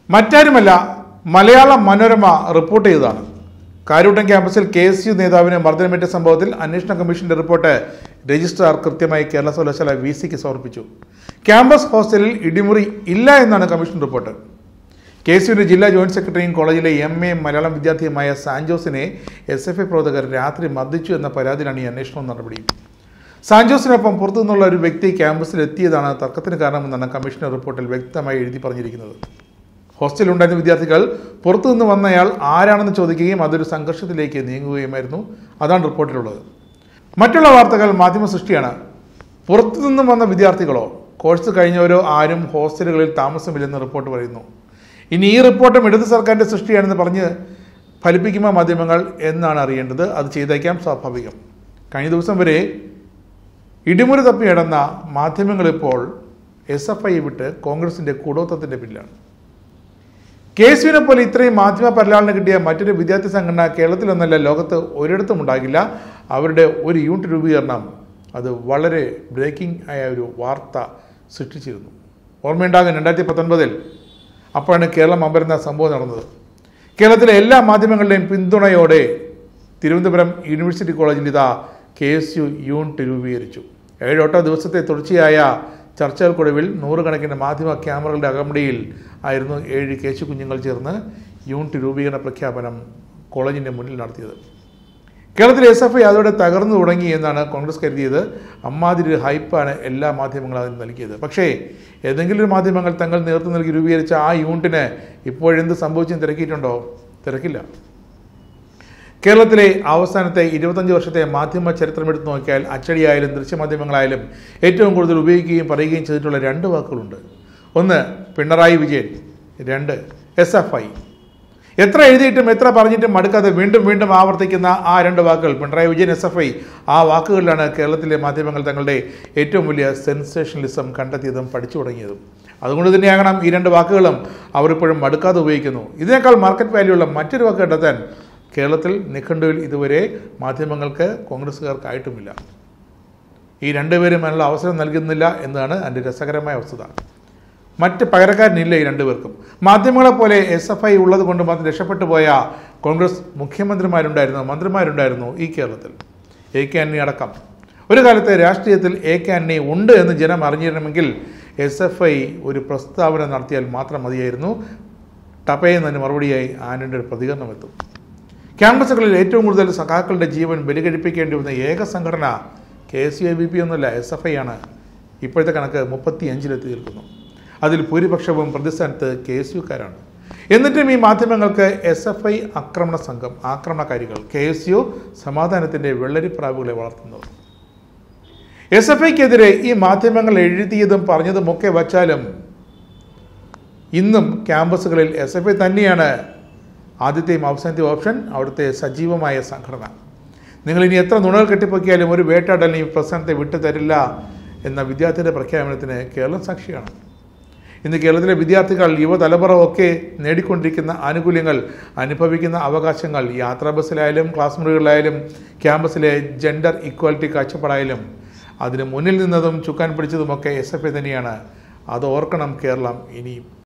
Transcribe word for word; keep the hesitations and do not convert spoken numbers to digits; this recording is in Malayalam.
മറ്റാരുമല്ല, മലയാള മനോരമ റിപ്പോർട്ട് ചെയ്തതാണ്. കാരൂട്ടം ക്യാമ്പസിൽ കെ എസ് യു നേതാവിന് മർദ്ദനമേറ്റ സംഭവത്തിൽ അന്വേഷണ കമ്മീഷന്റെ റിപ്പോർട്ട് രജിസ്ട്രാർ കൃത്യമായി കേരള സർവകലാശാല വി സിക്ക് സമർപ്പിച്ചു. ക്യാമ്പസ് ഹോസ്റ്റലിൽ ഇടിമുറി ഇല്ല എന്നാണ് കമ്മീഷൻ റിപ്പോർട്ട്. കെ എസ് യുവിന്റെ ജില്ലാ ജോയിന്റ് സെക്രട്ടറിയും കോളേജിലെ എം എ മലയാളം വിദ്യാർത്ഥിയുമായ സാൻജോസിനെ എസ് എഫ് ഐ പ്രവർത്തകർ രാത്രി മർദ്ദിച്ചു എന്ന പരാതിയിലാണ് ഈ അന്വേഷണ നടപടി. സാൻജോസിനൊപ്പം പുറത്തുനിന്നുള്ള ഒരു വ്യക്തി ക്യാമ്പസിൽ എത്തിയതാണ് തർക്കത്തിന് കാരണമെന്നാണ് കമ്മീഷന്റെ റിപ്പോർട്ടിൽ വ്യക്തമായി എഴുതി പറഞ്ഞിരിക്കുന്നത്. ഹോസ്റ്റലിലുണ്ടായിരുന്ന വിദ്യാർത്ഥികൾ പുറത്തുനിന്ന് വന്നയാൾ ആരാണെന്ന് ചോദിക്കുകയും അതൊരു സംഘർഷത്തിലേക്ക് നീങ്ങുകയുമായിരുന്നു. അതാണ് റിപ്പോർട്ടിലുള്ളത്. മറ്റുള്ള വാർത്തകൾ മാധ്യമ സൃഷ്ടിയാണ്. പുറത്തുനിന്നും വന്ന വിദ്യാർത്ഥികളോ കോഴ്സ് കഴിഞ്ഞവരോ ആരും ഹോസ്റ്റലുകളിൽ താമസമില്ലെന്ന് റിപ്പോർട്ട് പറയുന്നു. ഇനി ഈ റിപ്പോർട്ടും ഇടത് സർക്കാരിൻ്റെ സൃഷ്ടിയാണെന്ന് പറഞ്ഞ് ഫലിപ്പിക്കുമോ മാധ്യമങ്ങൾ എന്നാണ് അറിയേണ്ടത്. അത് ചെയ്തേക്കാം, സ്വാഭാവികം. കഴിഞ്ഞ ദിവസം വരെ ഇടിമുറി തപ്പി നടന്ന മാധ്യമങ്ങൾ ഇപ്പോൾ എസ് എഫ് ഐ വിട്ട് കോൺഗ്രസിൻ്റെ കൂടോത്തത്തിൻ്റെ പിന്നിലാണ്. കെ എസ് യുവിനെ പോലെ ഇത്രയും മാധ്യമ പരിലാളന കിട്ടിയ മറ്റൊരു വിദ്യാർത്ഥി സംഘടന കേരളത്തിലൊന്നല്ല, ലോകത്ത് ഒരിടത്തും ഉണ്ടാകില്ല. അവരുടെ ഒരു യൂണിറ്റ് രൂപീകരണം അത് വളരെ ബ്രേക്കിംഗ് ആയ ഒരു വാർത്ത സൃഷ്ടിച്ചിരുന്നു. ഓർമ്മയുണ്ടാകും, രണ്ടായിരത്തി പത്തൊൻപതിൽ അപ്പോഴാണ് കേരളം അമ്പരന്ന സംഭവം നടന്നത്. കേരളത്തിലെ എല്ലാ മാധ്യമങ്ങളുടെയും പിന്തുണയോടെ തിരുവനന്തപുരം യൂണിവേഴ്സിറ്റി കോളേജിൽ ഇതാ കെ എസ് യു യൂണിറ്റ് രൂപീകരിച്ചു. ഏഴോട്ടോ ദിവസത്തെ തുടർച്ചയായ ചർച്ചകൾക്കൊടുവിൽ നൂറുകണക്കിന് മാധ്യമ ക്യാമറകളുടെ അകമ്പടിയിൽ ആയിരുന്നു ഏഴ് കേശു കുഞ്ഞുങ്ങൾ ചേർന്ന് യൂണിറ്റ് രൂപീകരണ പ്രഖ്യാപനം കോളേജിൻ്റെ മുന്നിൽ നടത്തിയത്. കേരളത്തിലെ എസ് എഫ് ഐ അതോടെ തകർന്നു തുടങ്ങി എന്നാണ് കോൺഗ്രസ് കരുതിയത്. അമ്മാതിരി ഹൈപ്പാണ് എല്ലാ മാധ്യമങ്ങളും അതിന് നൽകിയത്. പക്ഷേ ഏതെങ്കിലും മാധ്യമങ്ങൾ തങ്ങൾ നേതൃത്വം നൽകി രൂപീകരിച്ച ആ യൂണിറ്റിന് ഇപ്പോഴെന്ത് സംഭവിച്ചെന്ന് തിരക്കിയിട്ടുണ്ടോ? തിരക്കില്ല. കേരളത്തിലെ അവസാനത്തെ ഇരുപത്തഞ്ച് വർഷത്തെ മാധ്യമ ചരിത്രം എടുത്തു നോക്കിയാൽ അച്ചടിയായാലും ദൃശ്യമാധ്യമങ്ങളായാലും ഏറ്റവും കൂടുതൽ ഉപയോഗിക്കുകയും പറയുകയും ചെയ്തിട്ടുള്ള രണ്ട് വാക്കുകളുണ്ട്. ഒന്ന് പിണറായി വിജയൻ, രണ്ട് എസ് എഫ് ഐ. എത്ര എഴുതിയിട്ടും എത്ര പറഞ്ഞിട്ടും മടുക്കാതെ വീണ്ടും വീണ്ടും ആവർത്തിക്കുന്ന ആ രണ്ട് വാക്കുകൾ Pinarayi Vijayan, S F I. ആ വാക്കുകളിലാണ് കേരളത്തിലെ മാധ്യമങ്ങൾ തങ്ങളുടെ ഏറ്റവും വലിയ സെൻസേഷണലിസം കണ്ടെത്തിയതും പഠിച്ചു തുടങ്ങിയതും. അതുകൊണ്ട് തന്നെയാകണം ഈ രണ്ട് വാക്കുകളും അവർ ഇപ്പോഴും മടുക്കാതെ ഉപയോഗിക്കുന്നു. ഇതിനേക്കാൾ മാർക്കറ്റ് വാല്യൂ ഉള്ള മറ്റൊരു വാക്ക് കണ്ടെത്താൻ കേരളത്തിൽ നിഘണ്ടുവിൽ ഇതുവരെ മാധ്യമങ്ങൾക്ക് കോൺഗ്രസ്സുകാർക്കായിട്ടുമില്ല. ഈ രണ്ടുപേരും അതിനുള്ള അവസരം നൽകുന്നില്ല എന്നതാണ് അതിൻ്റെ രസകരമായ വസ്തുത. മറ്റ് പകരക്കാരനില്ല ഈ രണ്ടുപേർക്കും. മാധ്യമങ്ങളെപ്പോലെ എസ് എഫ് ഐ ഉള്ളത് കൊണ്ട് മാത്രം രക്ഷപ്പെട്ടു പോയ കോൺഗ്രസ് മുഖ്യമന്ത്രിമാരുണ്ടായിരുന്നു, മന്ത്രിമാരുണ്ടായിരുന്നു ഈ കേരളത്തിൽ. എ കെ ആന്റണി അടക്കം. ഒരു കാലത്ത് രാഷ്ട്രീയത്തിൽ എ കെ ആന്റണി ഉണ്ട് എന്ന് ജനം അറിഞ്ഞിരുന്നെങ്കിൽ എസ് എഫ് ഐ ഒരു പ്രസ്താവന നടത്തിയാൽ മാത്രം മതിയായിരുന്നു. ടപ്പയെന്നതിന് മറുപടിയായി ആന്റണിയുടെ പ്രതികരണം എത്തും. ക്യാമ്പസുകളിൽ ഏറ്റവും കൂടുതൽ സഖാക്കളുടെ ജീവൻ ബലികഴിപ്പിക്കേണ്ടി വന്ന ഏക സംഘടന K S U A B P ഒന്നുമല്ല, എസ് എഫ് ഐ ആണ്. ഇപ്പോഴത്തെ കണക്ക് മുപ്പത്തി അഞ്ചിലെത്തി നിൽക്കുന്നു. അതിൽ ഭൂരിപക്ഷവും പ്രതിസ്ഥാനത്ത് കെ എസ് യുക്കാരാണ്. എന്നിട്ടും ഈ മാധ്യമങ്ങൾക്ക് എസ് എഫ് ഐ ആക്രമണ സംഘം, ആക്രമണകാരികൾ, കെ എസ് യു സമാധാനത്തിൻ്റെ വെള്ളരിപ്രാവുകളെ വളർത്തുന്നവർ. എസ് എഫ് ഐക്കെതിരെ ഈ മാധ്യമങ്ങൾ എഴുതിയതും പറഞ്ഞതും ഒക്കെ വച്ചാലും ഇന്നും ക്യാമ്പസുകളിൽ എസ് എഫ് ഐ തന്നെയാണ് ആദ്യത്തെയും അവസാനത്തെയും ഓപ്ഷൻ, അവിടുത്തെ സജീവമായ സംഘടന. നിങ്ങളിനി എത്ര നുണകൾ കെട്ടിപ്പൊക്കിയാലും ഒരു വേട്ടാടലിന് ഈ പ്രസ്ഥാനത്തെ വിട്ടു തരില്ല എന്ന വിദ്യാർത്ഥിയുടെ പ്രഖ്യാപനത്തിന് കേരളം സാക്ഷിയാണ്. ഇന്ന് കേരളത്തിലെ വിദ്യാർത്ഥികൾ, യുവതലമുറ ഒക്കെ നേടിക്കൊണ്ടിരിക്കുന്ന ആനുകൂല്യങ്ങൾ, അനുഭവിക്കുന്ന അവകാശങ്ങൾ, യാത്രാ ബസ്സിലായാലും ക്ലാസ് മുറികളിലായാലും ക്യാമ്പസിലെ ജെൻഡർ ഇക്വാലിറ്റി കാഴ്ചപ്പാടായാലും അതിന് മുന്നിൽ നിന്നതും ചുക്കാൻ പിടിച്ചതുമൊക്കെ എസ് എഫ് ഐ തന്നെയാണ്. അത് ഓർക്കണം കേരളം ഇനിയും.